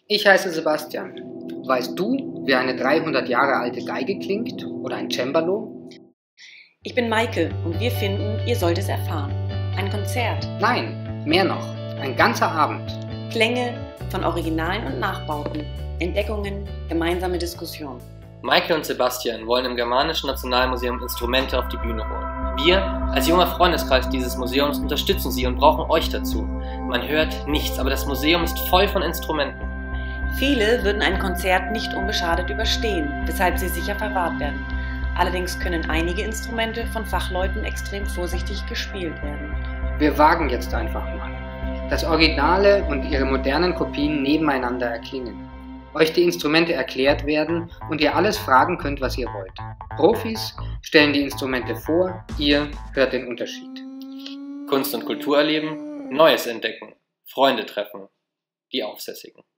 Ich heiße Sebastian. Weißt du, wie eine 300 Jahre alte Geige klingt oder ein Cembalo? Ich bin Maike und wir finden, ihr sollt es erfahren. Ein Konzert. Nein, mehr noch. Ein ganzer Abend. Klänge von Originalen und Nachbauten. Entdeckungen, gemeinsame Diskussion. Maike und Sebastian wollen im Germanischen Nationalmuseum Instrumente auf die Bühne holen. Wir, als junger Freundeskreis dieses Museums, unterstützen sie und brauchen euch dazu. Man hört nichts, aber das Museum ist voll von Instrumenten. Viele würden ein Konzert nicht unbeschadet überstehen, weshalb sie sicher verwahrt werden. Allerdings können einige Instrumente von Fachleuten extrem vorsichtig gespielt werden. Wir wagen jetzt einfach mal. Das Originale und ihre modernen Kopien nebeneinander erklingen. Euch die Instrumente erklärt werden und ihr alles fragen könnt, was ihr wollt. Profis stellen die Instrumente vor, ihr hört den Unterschied. Kunst und Kultur erleben, Neues entdecken, Freunde treffen, die Aufsässigen.